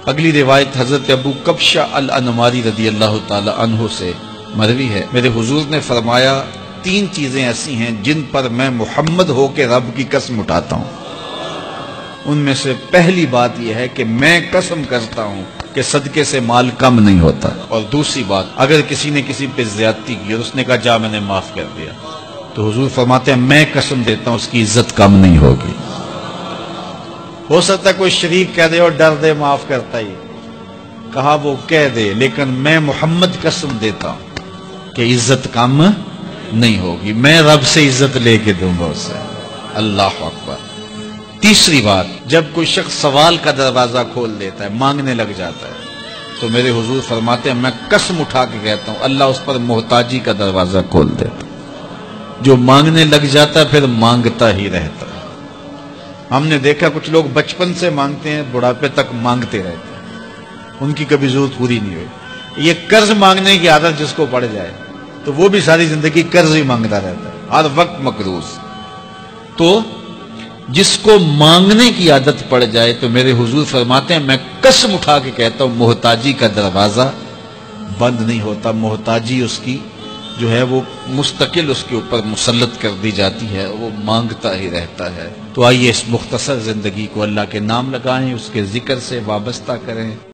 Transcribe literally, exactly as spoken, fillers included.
اگلی روایت حضرت ابو کبشہ الانماری رضی اللہ تعالی عنہ سے مروی ہے، میرے حضور نے فرمایا تین چیزیں ایسی ہیں جن پر میں محمد ہو کے رب کی قسم اٹھاتا ہوں۔ ان میں سے پہلی بات یہ ہے کہ میں قسم کرتا ہوں کہ صدقے سے مال کم نہیں ہوتا، اور دوسری بات اگر کسی نے کسی پہ زیادتی کی اور اس نے کہا جا میں نے معاف کر دیا، تو حضور فرماتے ہیں میں قسم دیتا ہوں اس کی عزت کم نہیں ہوگی۔ ہو سکتا ہے کوئی شریک کہہ دے اور ڈر دے معاف کرتا ہی، کہا وہ کہہ دے، لیکن میں محمد قسم دیتا ہوں کہ عزت کم نہیں ہوگی، میں رب سے عزت لے کے دوں گا اسے۔ اللہ اکبر۔ تیسری بات، جب کوئی شخص سوال کا دروازہ کھول دیتا ہے، مانگنے لگ جاتا ہے، تو میرے حضور فرماتے ہیں میں قسم اٹھا کے کہتا ہوں اللہ اس پر محتاجی کا دروازہ کھول دیتا ہے۔ جو مانگنے لگ جاتا ہے پھر مانگتا ہی رہتا ہے۔ ہم نے دیکھا کچھ لوگ بچپن سے مانگتے ہیں، بڑھاپے تک مانگتے رہتے ہیں، ان کی کبھی ضرورت پوری نہیں ہوئی۔ یہ قرض مانگنے کی عادت جس کو پڑ جائے تو وہ بھی ساری زندگی قرض ہی مانگتا رہتا ہے، ہر وقت مقروض۔ تو جس کو مانگنے کی عادت پڑ جائے تو میرے حضور فرماتے ہیں میں قسم اٹھا کے کہتا ہوں محتاجی کا دروازہ بند نہیں ہوتا، محتاجی اس کی جو ہے وہ مستقل اس کے اوپر مسلط کر دی جاتی ہے، وہ مانگتا ہی رہتا ہے۔ تو آئیے اس مختصر زندگی کو اللہ کے نام لگائیں، اس کے ذکر سے وابستہ کریں۔